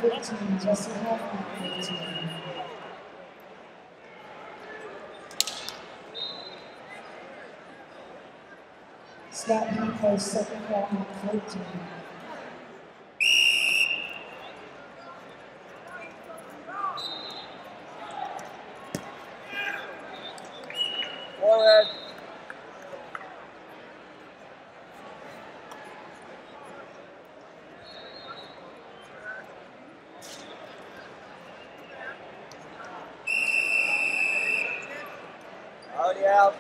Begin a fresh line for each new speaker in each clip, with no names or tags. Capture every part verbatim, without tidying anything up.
fifteen, Jesse Hoffman, fifteen. Scott Hancock, second call at fourteen.
Forward. Already out.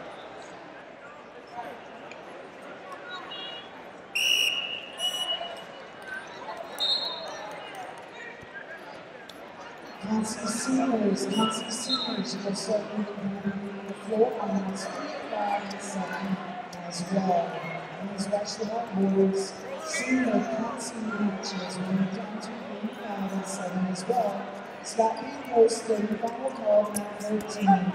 Kelsey Sears, Kelsey Sears will start moving the floor on rounds three, five, and seven as well. Men's basketball boards, senior Kelsey Natchez will move down to eighty-five and seven as well. Scott Pankos, third final call, round thirteen.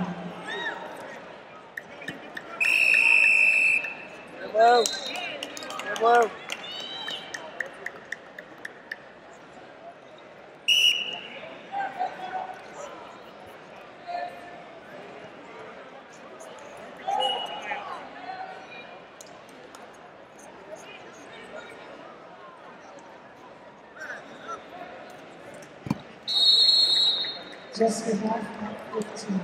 Good move. Good move.
Jessica Hoffman, fifteen.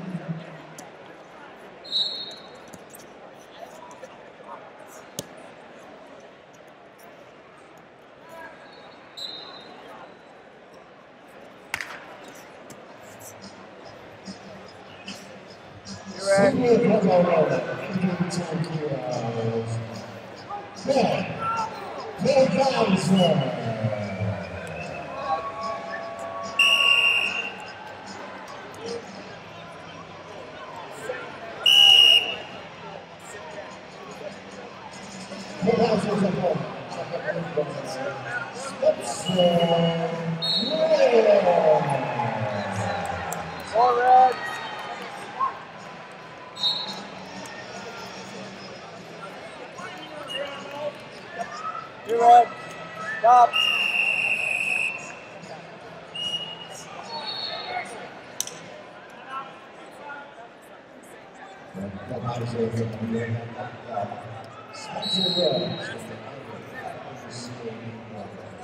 Senior Colorado, Indian Tokyo. Ben, Ben Kaiser.
Forward. You're right. Stop.
Spencer Rose.